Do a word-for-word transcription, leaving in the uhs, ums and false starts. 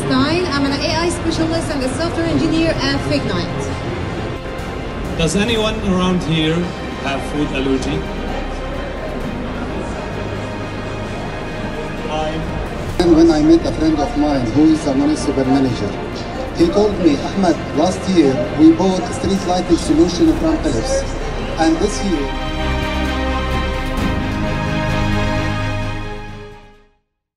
Stein. I'm an A I specialist and a software engineer at Fignite. Does anyone around here have food allergy? And when I met a friend of mine who is a municipal manager, he told me, Ahmed, last year we bought a street lighting solution from Philips, and this year